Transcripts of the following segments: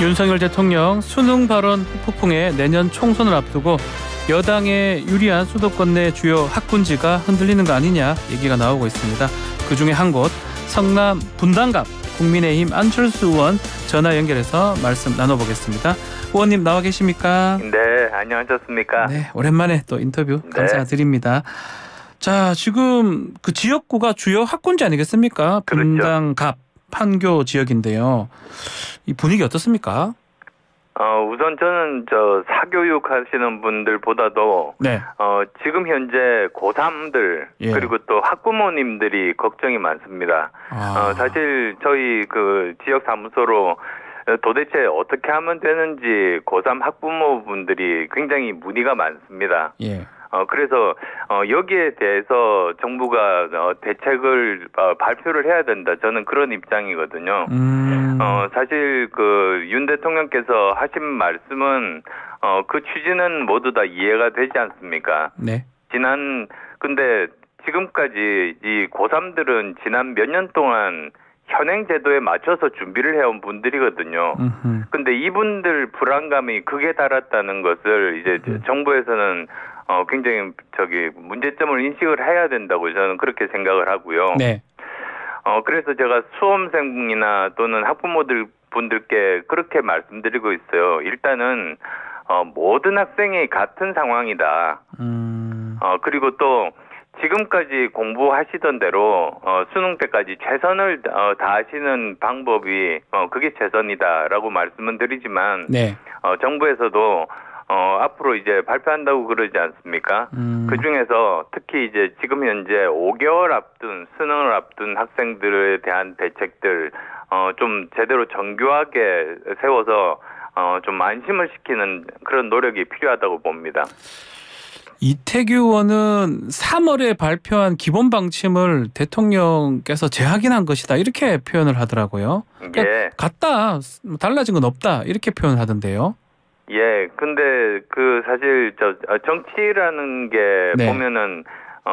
윤석열 대통령 수능 발언 폭풍에 내년 총선을 앞두고 여당에 유리한 수도권 내 주요 학군지가 흔들리는 거 아니냐 얘기가 나오고 있습니다. 그중에 한 곳 성남 분당갑 국민의힘 안철수 의원 전화 연결해서 말씀 나눠보겠습니다. 의원님 나와 계십니까? 네, 안녕하셨습니까? 네, 오랜만에 또 인터뷰 감사드립니다. 자, 지금 그 지역구가 주요 학군지 아니겠습니까? 그렇죠. 분당갑 판교 지역인데요. 이 분위기 어떻습니까? 우선 저는 사교육 하시는 분들보다도 네. 지금 현재 고3들 그리고 또 학부모님들이 걱정이 많습니다. 사실 저희 그 지역 사무소로 도대체 어떻게 하면 되는지 고3 학부모분들이 굉장히 문의가 많습니다. 예. 그래서 여기에 대해서 정부가 대책을 발표를 해야 된다. 저는 그런 입장이거든요. 사실 그 윤 대통령께서 하신 말씀은 그 취지는 모두 다 이해가 되지 않습니까? 네. 근데 지금까지 이 고3들은 지난 몇 년 동안 현행 제도에 맞춰서 준비를 해온 분들이거든요. 근데 이분들 불안감이 극에 달았다는 것을 이제 정부에서는 굉장히 문제점을 인식을 해야 된다고 저는 그렇게 생각을 하고요. 네. 그래서 제가 수험생이나 또는 학부모들 분들께 그렇게 말씀드리고 있어요. 일단은 모든 학생이 같은 상황이다. 그리고 또 지금까지 공부하시던 대로 수능 때까지 최선을 다하시는 방법이 그게 최선이다라고 말씀은 드리지만 네. 정부에서도 앞으로 이제 발표한다고 그러지 않습니까? 그 중에서 특히 이제 지금 현재 5개월 앞둔 수능을 앞둔 학생들에 대한 대책들 좀 제대로 정교하게 세워서 좀 안심을 시키는 그런 노력이 필요하다고 봅니다. 이태규 의원은 3월에 발표한 기본 방침을 대통령께서 재확인한 것이다 이렇게 표현을 하더라고요. 그러니까 예. 같다, 달라진 건 없다 이렇게 표현하던데요. 예, 근데 사실 정치라는 게 보면은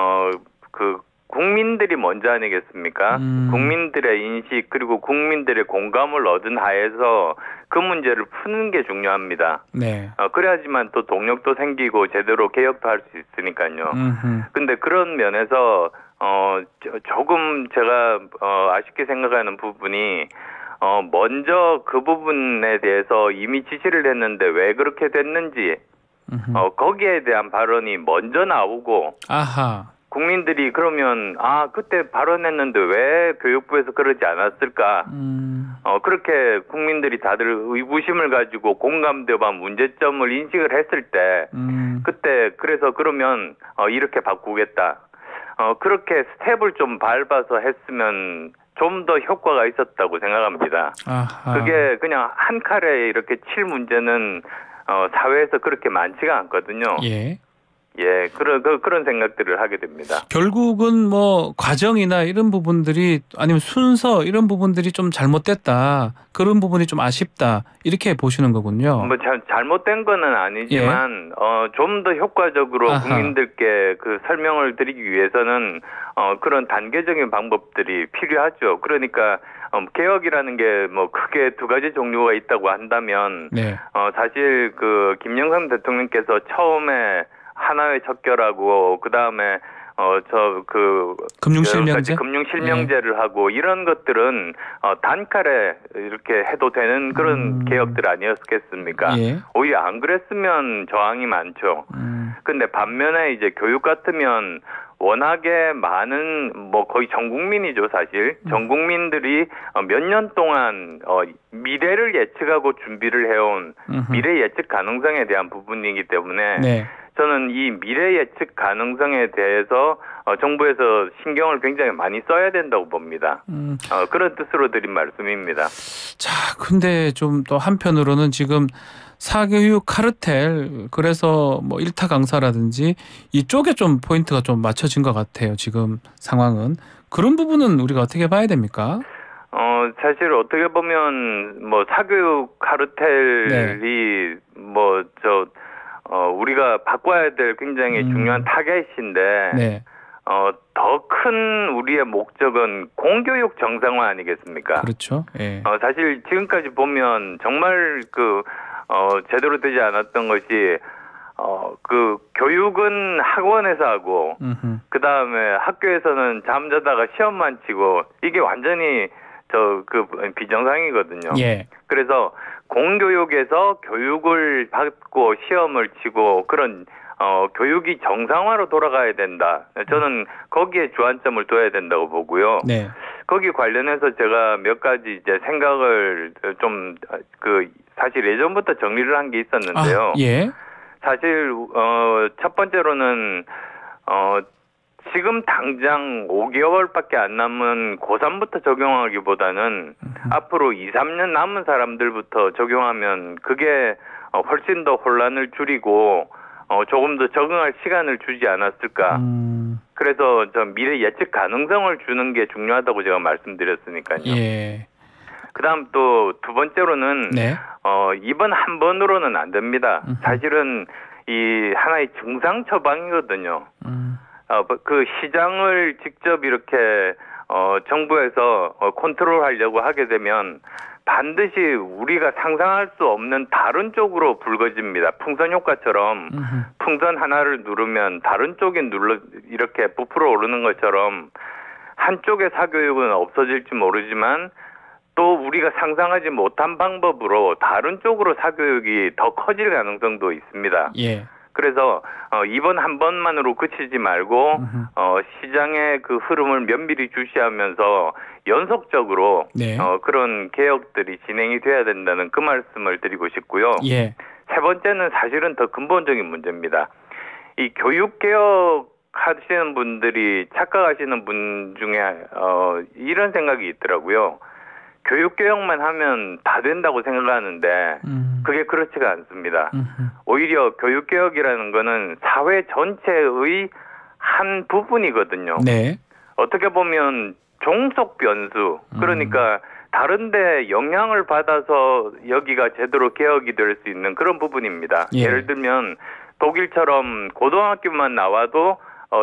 그 국민들이 먼저 아니겠습니까? 국민들의 인식 그리고 국민들의 공감을 얻은 하에서 그 문제를 푸는 게 중요합니다. 네. 그래야지만 또 동력도 생기고 제대로 개혁도 할 수 있으니까요. 근데 그런 면에서 조금 제가 아쉽게 생각하는 부분이 먼저 그 부분에 대해서 이미 지시를 했는데 왜 그렇게 됐는지 거기에 대한 발언이 먼저 나오고 아하. 국민들이 그러면 그때 발언했는데 왜 교육부에서 그러지 않았을까? 그렇게 국민들이 다들 의구심을 가지고 공감대와 문제점을 인식을 했을 때 그때 그래서 그러면 이렇게 바꾸겠다. 그렇게 스텝을 좀 밟아서 했으면 좀 더 효과가 있었다고 생각합니다. 아하. 그게 그냥 한 칼에 이렇게 칠 문제는 사회에서 그렇게 많지가 않거든요. 예. 예, 그런 생각들을 하게 됩니다. 결국은 뭐 과정이나 이런 부분들이 아니면 순서 이런 부분들이 좀 잘못됐다. 그런 부분이 좀 아쉽다. 이렇게 보시는 거군요. 뭐 잘못된 거는 아니지만 좀 더 효과적으로 국민들께 그 설명을 드리기 위해서는 그런 단계적인 방법들이 필요하죠. 그러니까 개혁이라는 게 뭐 크게 두 가지 종류가 있다고 한다면 사실 그 김영삼 대통령께서 처음에 하나의 척결하고 그 다음에 금융실명제를 하고 이런 것들은 단칼에 이렇게 해도 되는 그런 개혁들 아니었겠습니까? 예. 오히려 안 그랬으면 저항이 많죠. 근데 반면에 이제 교육 같으면 워낙에 많은 뭐 거의 전 국민이죠 사실 전 국민들이 몇 년 동안 미래를 예측하고 준비를 해온 미래 예측 가능성에 대한 부분이기 때문에 저는 이 미래 예측 가능성에 대해서 정부에서 신경을 굉장히 많이 써야 된다고 봅니다. 그런 뜻으로 드린 말씀입니다. 자, 근데 좀 또 한편으로는 지금 사교육 카르텔 그래서 뭐 일타 강사라든지 이쪽에 좀 포인트가 좀 맞춰진 것 같아요. 지금 상황은 그런 부분은 우리가 어떻게 봐야 됩니까? 사실 어떻게 보면 뭐 사교육 카르텔이 우리가 바꿔야 될 굉장히 중요한 타겟인데 더 큰 우리의 목적은 공교육 정상화 아니겠습니까? 그렇죠. 예. 사실 지금까지 보면 정말 제대로 되지 않았던 것이 교육은 학원에서 하고 그 다음에 학교에서는 잠자다가 시험만 치고 이게 완전히 비정상이거든요. 예. 그래서 공교육에서 교육을 받고 시험을 치고 그런 교육이 정상화로 돌아가야 된다. 저는 거기에 주안점을 둬야 된다고 보고요. 네. 거기 관련해서 제가 몇 가지 이제 생각을 좀 사실 예전부터 정리를 한 게 있었는데요. 예. 사실 첫 번째로는 지금 당장 5개월밖에 안 남은 고3부터 적용하기보다는 앞으로 2, 3년 남은 사람들부터 적용하면 그게 훨씬 더 혼란을 줄이고 조금 더 적응할 시간을 주지 않았을까. 그래서 미래 예측 가능성을 주는 게 중요하다고 제가 말씀드렸으니까요. 예. 그다음 또 두 번째로는 네. 이번 한 번으로는 안 됩니다. 사실은 이 하나의 증상 처방이거든요. 그 시장을 직접 이렇게 정부에서 컨트롤하려고 하게 되면 반드시 우리가 상상할 수 없는 다른 쪽으로 불거집니다. 풍선 효과처럼 풍선 하나를 누르면 다른 쪽이 이렇게 부풀어 오르는 것처럼 한쪽의 사교육은 없어질지 모르지만 또 우리가 상상하지 못한 방법으로 다른 쪽으로 사교육이 더 커질 가능성도 있습니다. 예. 그래서 이번 한 번만으로 그치지 말고 시장의 그 흐름을 면밀히 주시하면서 연속적으로 네. 그런 개혁들이 진행이 돼야 된다는 그 말씀을 드리고 싶고요. 예. 세 번째는 사실은 더 근본적인 문제입니다. 이 교육개혁 하시는 분들이 착각하시는 분 중에 이런 생각이 있더라고요. 교육개혁만 하면 다 된다고 생각하는데 그게 그렇지가 않습니다. 오히려 교육개혁이라는 거는 사회 전체의 한 부분이거든요. 네. 어떻게 보면 종속 변수, 그러니까 다른 데 영향을 받아서 여기가 제대로 개혁이 될 수 있는 그런 부분입니다. 예. 예를 들면 독일처럼 고등학교만 나와도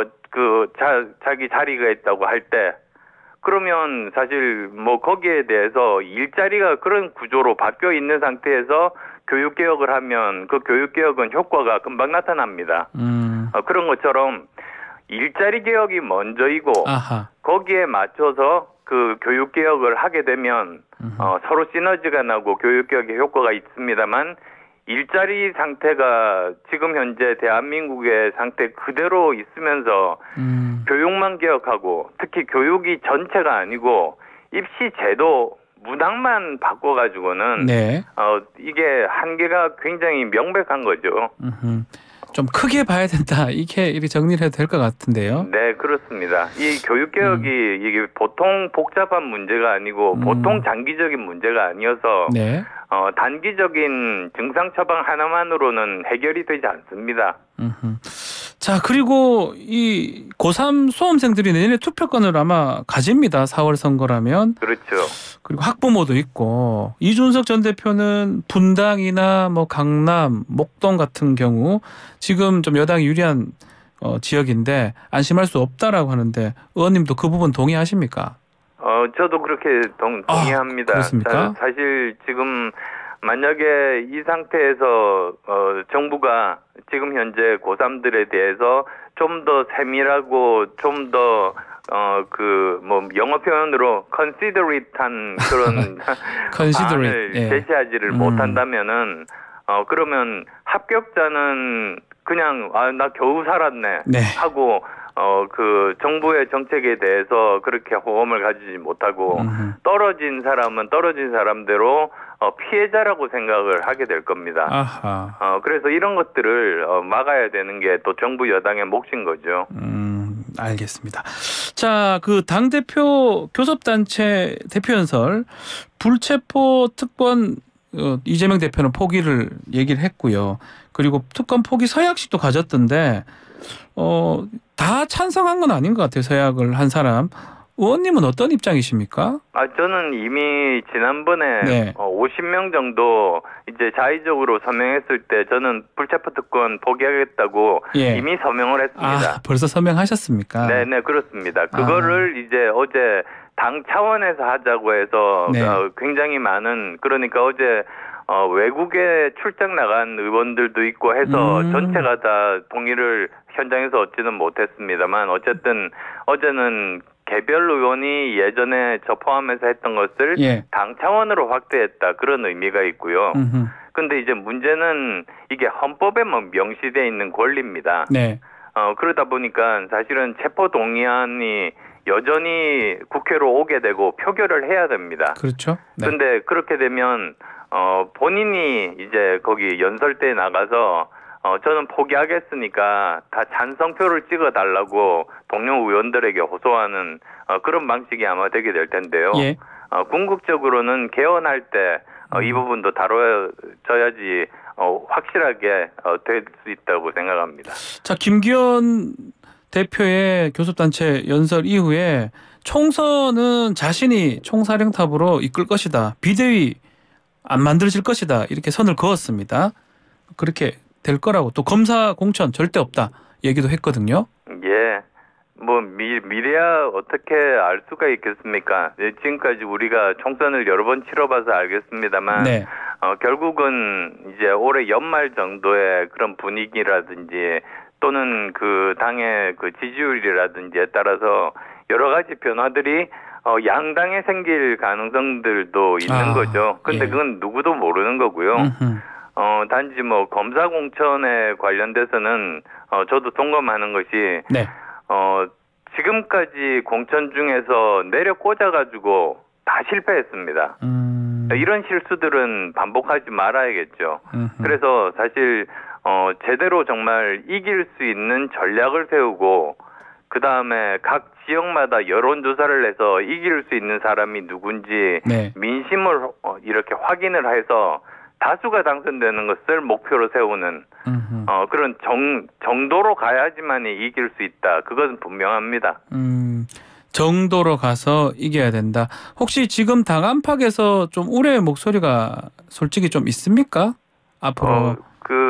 자기 자리가 있다고 할 때 그러면 사실 거기에 대해서 일자리가 그런 구조로 바뀌어 있는 상태에서 교육개혁을 하면 그 교육개혁은 효과가 금방 나타납니다. 그런 것처럼 일자리 개혁이 먼저이고 아하. 거기에 맞춰서 그 교육개혁을 하게 되면 서로 시너지가 나고 교육개혁의 효과가 있습니다만 일자리 상태가 지금 현재 대한민국의 상태 그대로 있으면서 교육만 개혁하고 특히 교육이 전체가 아니고 입시 제도 문항만 바꿔가지고는 네. 이게 한계가 굉장히 명백한 거죠. 좀 크게 봐야 된다. 이렇게 정리를 해도 될 것 같은데요. 네, 그렇습니다. 이 교육개혁이 이게 보통 복잡한 문제가 아니고 보통 장기적인 문제가 아니어서 네. 단기적인 증상 처방 하나만으로는 해결이 되지 않습니다. 자, 그리고 이 고3 수험생들이 내년에 투표권을 아마 가집니다. 4월 선거라면. 그렇죠. 그리고 학부모도 있고 이준석 전 대표는 분당이나 강남, 목동 같은 경우 지금 좀 여당이 유리한 지역인데 안심할 수 없다라고 하는데 의원님도 그 부분 동의하십니까? 저도 그렇게 동의합니다. 그렇습니까? 사실 지금 만약에 이 상태에서 정부가 지금 현재 고3들에 대해서 좀 더 세밀하고 좀 더 영어 표현으로 considerate한 그런 안을 제시하지를 못한다면은 그러면 합격자는 그냥 나 겨우 살았네 네. 하고 그 정부의 정책에 대해서 그렇게 호감을 가지지 못하고 떨어진 사람은 떨어진 사람대로 피해자라고 생각을 하게 될 겁니다. 아하. 그래서 이런 것들을 막아야 되는 게 또 정부 여당의 몫인 거죠. 알겠습니다. 자, 그 당대표 교섭단체 대표연설 불체포 특권 이재명 대표는 포기를 얘기를 했고요. 그리고 특권 포기 서약식도 가졌던데 다 찬성한 건 아닌 것 같아요. 서약을 한 사람. 의원님은 어떤 입장이십니까? 저는 이미 지난번에 네. 50명 정도 이제 자의적으로 서명했을 때 저는 불체포 특권 포기하겠다고 예. 이미 서명을 했습니다. 벌써 서명하셨습니까? 네, 그렇습니다. 그거를 이제 어제 당 차원에서 하자고 해서 네. 굉장히 많은, 그러니까 어제 외국에 출장 나간 의원들도 있고 해서 전체가 다 동의를 현장에서 얻지는 못했습니다만, 어쨌든 어제는 개별 의원이 예전에 저 포함해서 했던 것을 예. 당 차원으로 확대했다, 그런 의미가 있고요. 근데 이제 문제는 이게 헌법에 명시되어 있는 권리입니다. 네. 그러다 보니까 사실은 체포 동의안이 여전히 국회로 오게 되고 표결을 해야 됩니다. 그렇죠. 네. 근데 그렇게 되면 본인이 이제 거기 연설대에 나가서 저는 포기하겠으니까 다 찬성표를 찍어달라고 동료 의원들에게 호소하는 그런 방식이 아마 되게 될 텐데요. 예. 궁극적으로는 개헌할 때 이 부분도 다뤄져야지 확실하게 될 수 있다고 생각합니다. 자, 김기현 대표의 교섭단체 연설 이후에 총선은 자신이 총사령탑으로 이끌 것이다. 비대위 안 만들어질 것이다. 이렇게 선을 그었습니다. 그렇게 될 거라고. 또 검사 공천 절대 없다. 얘기도 했거든요. 예. 미래야 어떻게 알 수가 있겠습니까? 지금까지 우리가 총선을 여러 번 치러봐서 알겠습니다만, 네. 결국은 이제 올해 연말 정도의 그런 분위기라든지 또는 그 당의 그 지지율이라든지에 따라서 여러 가지 변화들이 양당에 생길 가능성들도 있는 거죠. 근데 예. 그건 누구도 모르는 거고요. 단지 검사 공천에 관련돼서는 저도 동감하는 것이, 네. 지금까지 공천 중에서 내려 꽂아가지고 다 실패했습니다. 이런 실수들은 반복하지 말아야겠죠. 그래서 사실 제대로 정말 이길 수 있는 전략을 세우고, 그 다음에 각 지역마다 여론조사를 해서 이길 수 있는 사람이 누군지 네. 민심을 이렇게 확인을 해서 다수가 당선되는 것을 목표로 세우는 그런 정도로 가야지만이 이길 수 있다. 그것은 분명합니다. 정도로 가서 이겨야 된다. 혹시 지금 당 안팎에서 좀 우려의 목소리가 솔직히 좀 있습니까? 앞으로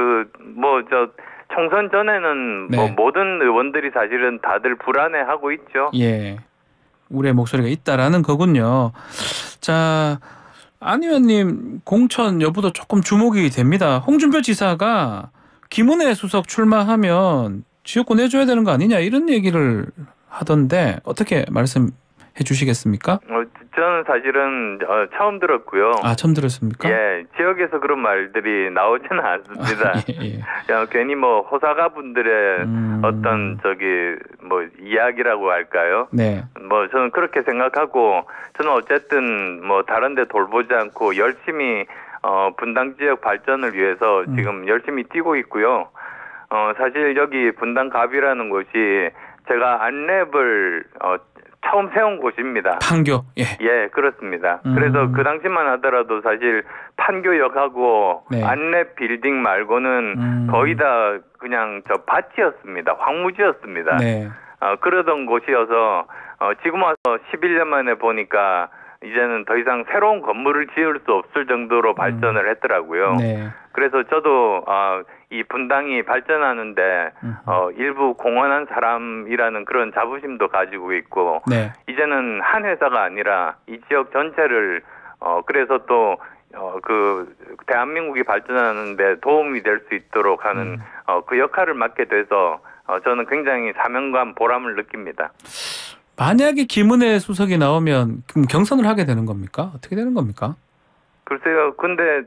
총선 전에는 네. 모든 의원들이 사실은 다들 불안해하고 있죠. 예, 우려의 목소리가 있다라는 거군요. 자, 안 의원님 공천 여부도 조금 주목이 됩니다. 홍준표 지사가 김은혜 수석 출마하면 지역구 내줘야 되는 거 아니냐 이런 얘기를 하던데 어떻게 말씀해 주시겠습니까? 저는 사실은 처음 들었고요. 처음 들었습니까? 예, 지역에서 그런 말들이 나오지는 않습니다. 예. 괜히 호사가 분들의 어떤 이야기라고 할까요? 네. 저는 그렇게 생각하고, 저는 어쨌든 다른 데 돌보지 않고 열심히 분당 지역 발전을 위해서 지금 열심히 뛰고 있고요. 사실 여기 분당 갑이라는 곳이 제가 안랩을 처음 세운 곳입니다. 판교. 예, 그렇습니다. 그래서 그 당시만 하더라도 사실 판교역하고 네. 안랩 빌딩 말고는 거의 다 그냥 밭이었습니다. 황무지였습니다. 네. 그러던 곳이어서 지금 와서 11년 만에 보니까 이제는 더 이상 새로운 건물을 지을 수 없을 정도로 발전을 했더라고요. 네. 그래서 저도 이 분당이 발전하는데 일부 공헌한 사람이라는 그런 자부심도 가지고 있고, 네. 이제는 한 회사가 아니라 이 지역 전체를 그래서 또 그 대한민국이 발전하는데 도움이 될 수 있도록 하는 그 역할을 맡게 돼서 저는 굉장히 사명감, 보람을 느낍니다. 만약에 김은혜 수석이 나오면 그럼 경선을 하게 되는 겁니까? 어떻게 되는 겁니까? 글쎄요. 근데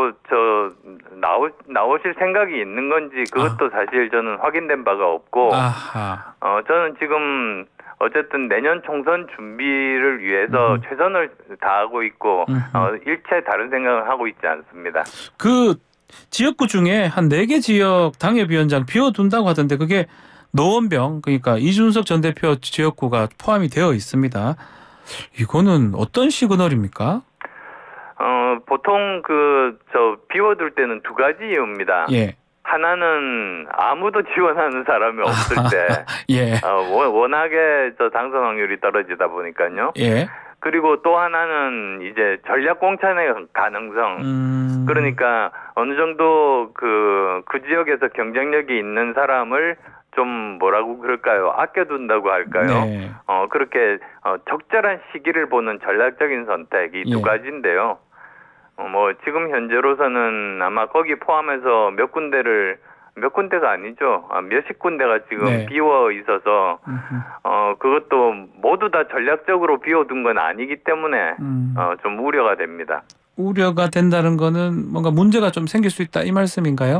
나오실 생각이 있는 건지 그것도 사실 저는 확인된 바가 없고, 저는 지금 어쨌든 내년 총선 준비를 위해서 최선을 다하고 있고 일체 다른 생각을 하고 있지 않습니다. 그 지역구 중에 한 4개 지역 당협위원장 비워둔다고 하던데 그게 노원병, 그러니까 이준석 전 대표 지역구가 포함이 되어 있습니다. 이거는 어떤 시그널입니까? 보통 비워둘 때는 두 가지 이유입니다. 예. 하나는 아무도 지원하는 사람이 없을 때, 예. 워낙에 당선 확률이 떨어지다 보니까요. 예. 그리고 또 하나는 이제 전략 공천의 가능성. 그러니까 어느 정도 그 지역에서 경쟁력이 있는 사람을 좀 뭐라고 그럴까요? 아껴둔다고 할까요? 네. 그렇게 적절한 시기를 보는 전략적인 선택 이 두 가지인데요. 뭐 지금 현재로서는 아마 거기 포함해서 몇 군데가 아니죠. 몇십 군데가 지금 비워 있어서 그것도 모두 다 전략적으로 비워둔 건 아니기 때문에 좀 우려가 됩니다. 우려가 된다는 거는 뭔가 문제가 좀 생길 수 있다 이 말씀인가요?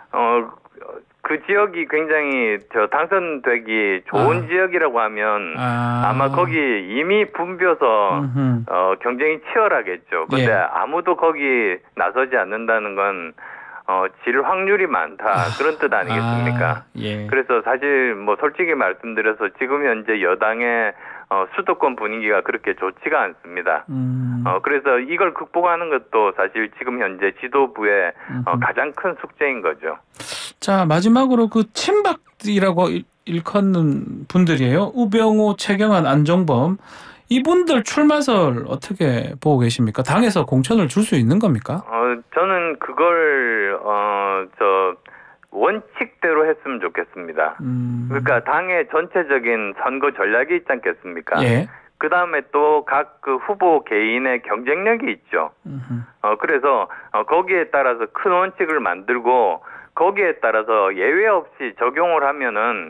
그 지역이 굉장히 당선되기 좋은 지역이라고 하면 아마 거기 이미 붐벼서 경쟁이 치열하겠죠. 근데 아무도 거기 나서지 않는다는 건 질 확률이 많다 그런 뜻 아니겠습니까? 그래서 사실 뭐 솔직히 말씀드려서 지금 현재 여당의 수도권 분위기가 그렇게 좋지가 않습니다. 그래서 이걸 극복하는 것도 사실 지금 현재 지도부의 가장 큰 숙제인 거죠. 자, 마지막으로 그 친박이라고 일컫는 분들이에요. 우병우, 최경환, 안종범. 이분들 출마설 어떻게 보고 계십니까? 당에서 공천을 줄 수 있는 겁니까? 저는 그걸 원칙대로 했으면 좋겠습니다. 그러니까 당의 전체적인 선거 전략이 있지 않겠습니까? 그 다음에 또 각 그 후보 개인의 경쟁력이 있죠. 그래서 거기에 따라서 큰 원칙을 만들고 거기에 따라서 예외 없이 적용을 하면은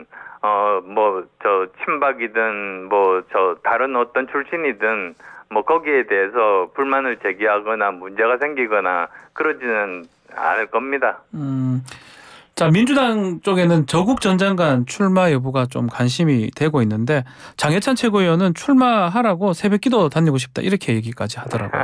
친박이든 다른 어떤 출신이든 거기에 대해서 불만을 제기하거나 문제가 생기거나 그러지는 않을 겁니다. 자, 민주당 쪽에는 조국 전 장관 출마 여부가 좀 관심이 되고 있는데 장해찬 최고위원은 출마하라고 새벽기도 다니고 싶다 이렇게 얘기까지 하더라고요.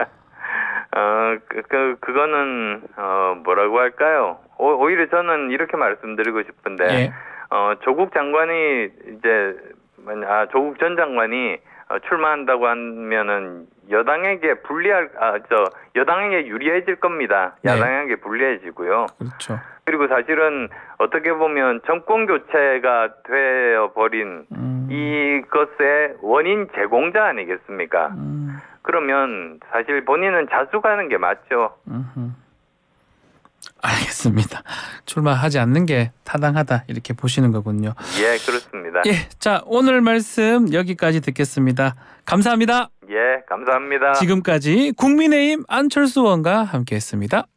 그거는 뭐라고 할까요? 오히려 저는 이렇게 말씀드리고 싶은데 조국 장관이 조국 전 장관이 출마한다고 하면은 여당에게 여당에게 유리해질 겁니다. 야당에게 불리해지고요. 그렇죠. 그리고 사실은 어떻게 보면 정권 교체가 되어버린 이것의 원인 제공자 아니겠습니까? 그러면 사실 본인은 자숙하는 게 맞죠. 알겠습니다. 출마하지 않는 게 타당하다 이렇게 보시는 거군요. 예, 그렇습니다. 자, 오늘 말씀 여기까지 듣겠습니다. 감사합니다. 예, 감사합니다. 지금까지 국민의힘 안철수 의원과 함께했습니다.